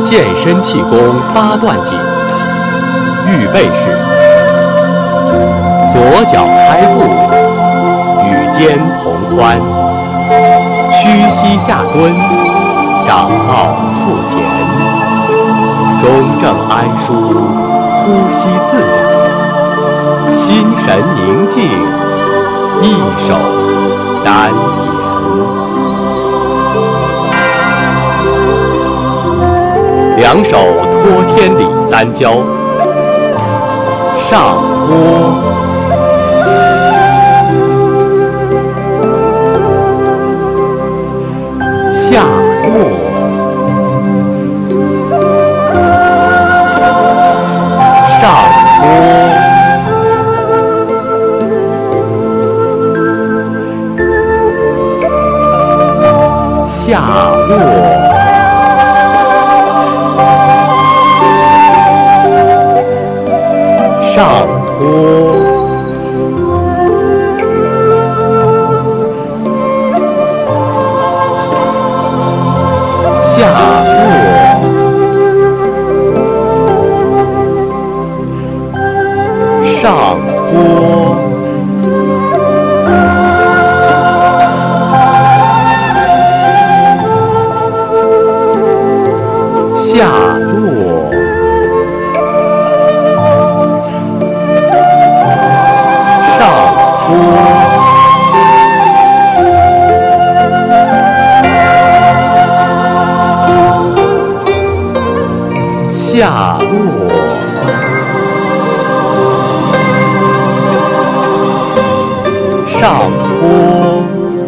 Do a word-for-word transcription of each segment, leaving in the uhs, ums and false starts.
健身气功八段锦，预备式，左脚开步，与肩同宽，屈膝下蹲，掌抱腹前，中正安舒，呼吸自然，心神宁静，一手丹田。 两手托天理三交，上托，下落，上托，下落。 上托，下落，上托，下落。 下落，上托，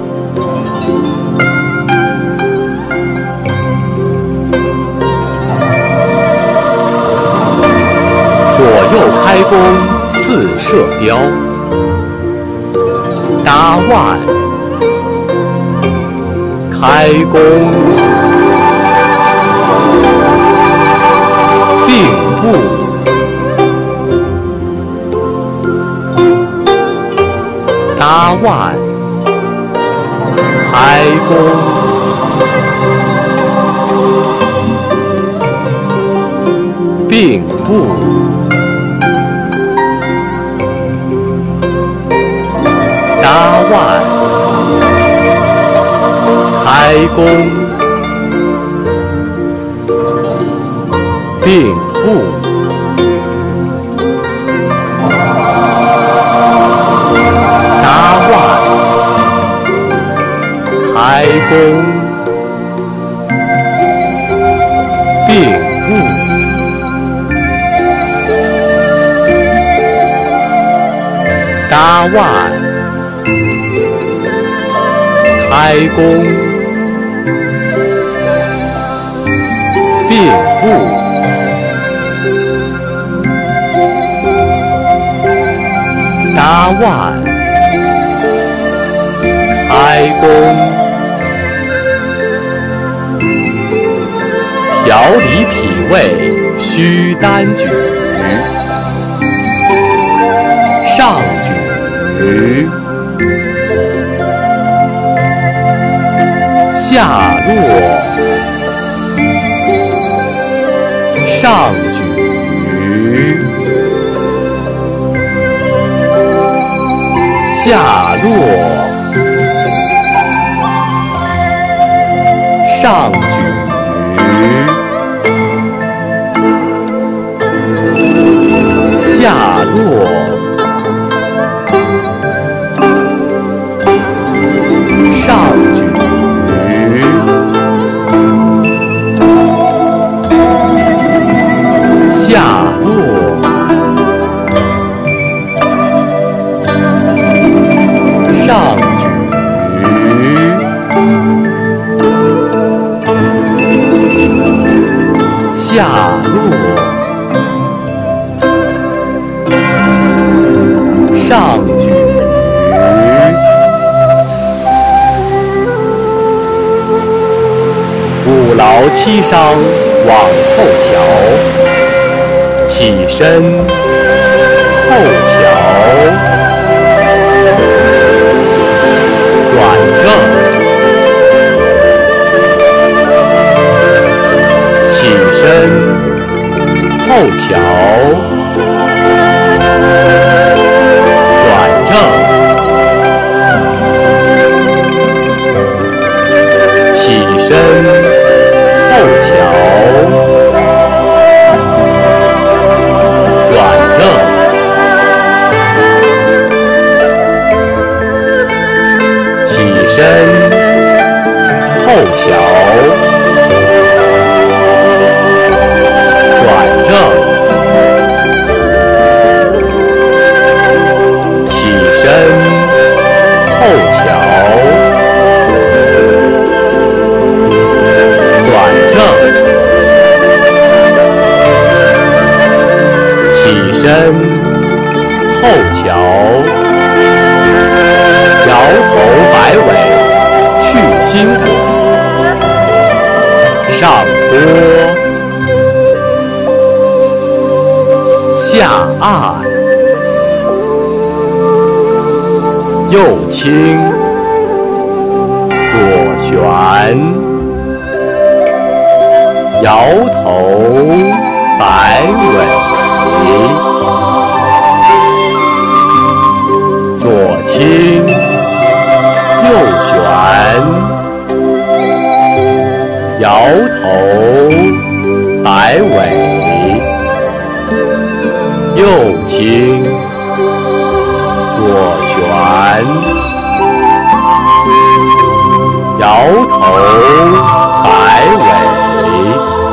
左右开弓四射雕，搭腕，开弓。 并步，搭腕，开弓，并步，搭腕，开弓。 并步，搭腕，开弓，并步，搭腕，开弓，并步。 搭腕，开弓，调理脾胃，虚单举，上举，下落，上举。 下落，上举，下落，上举，下落。 上举，下落，上举，五劳七伤往后瞧，起身后瞧。 转正，起身巧，转正，起身，后巧，转正，起身，后巧。转正，起身，后巧，转正，起身，后巧，摇头摆尾，去心火，上坡。下按，右倾，左旋，摇头摆尾，左倾，右旋，摇头摆尾。右倾，左旋，摇头摆尾，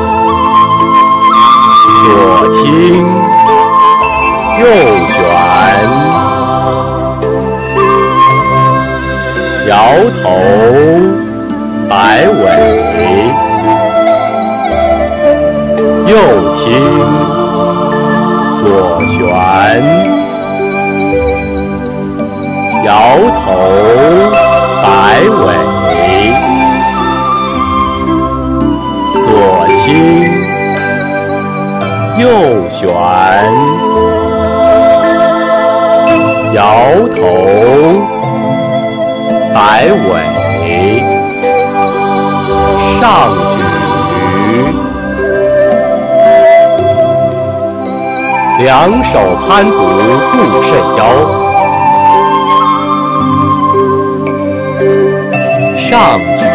左倾，右旋，摇头摆尾，右倾。左旋，摇头摆尾，左倾，右旋，摇头摆尾，上举。两手攀足固肾腰，上举，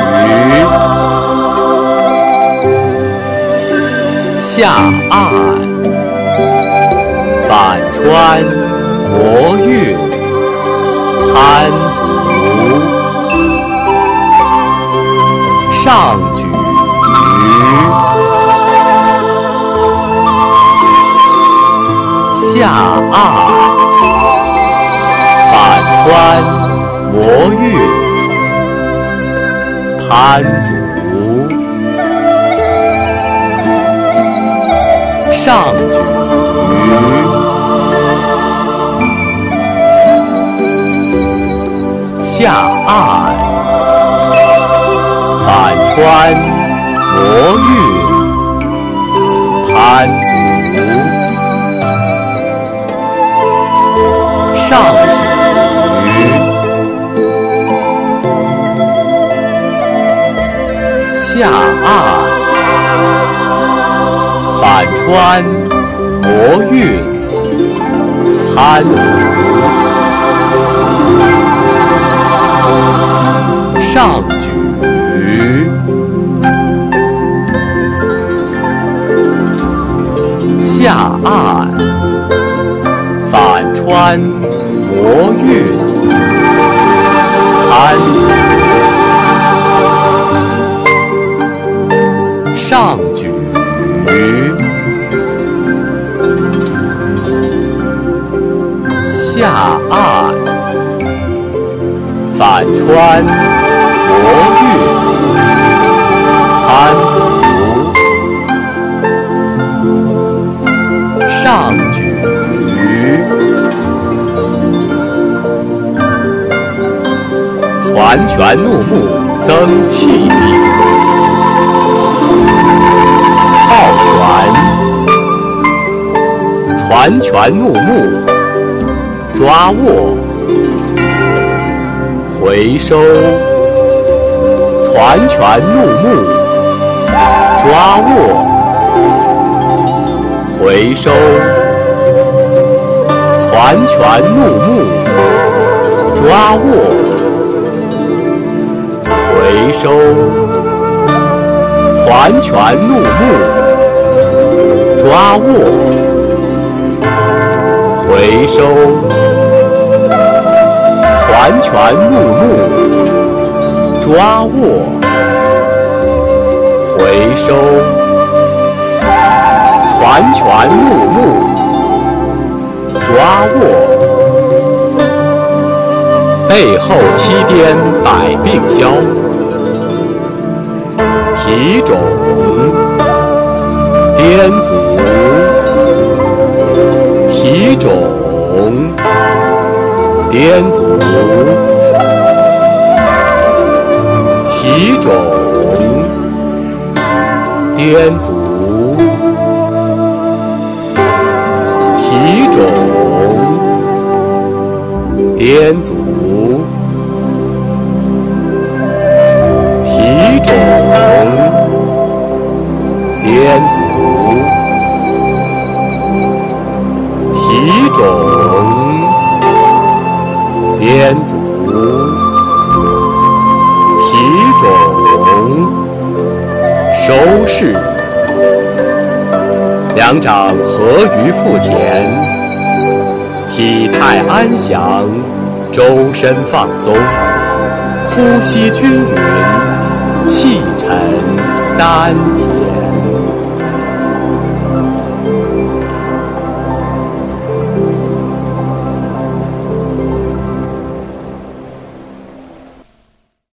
下按，反穿摩运，攀足，上举。下按，反穿摩运，攀足，上举，下按，反穿摩运，攀足。上举，下按，反穿摩运，攀足，上举，下按，反穿摩运，攀足，上举，下按，反穿摩运，攀足，上举。攒拳怒目增气力，抱拳，攒拳怒目，抓握，回收，攒拳怒目，抓握， 回收，攒拳怒目，抓握，回收，攒拳怒目，抓握，回收，攒拳怒目，抓握，回收，攒拳怒目，抓握，背后七颠百病消，体种颠足，体种颠足，体种颠足，体种颠足，体种颠足，体种颠足，体种收势，两掌合于腹前，体态安详，周身放松，呼吸均匀，气沉丹田。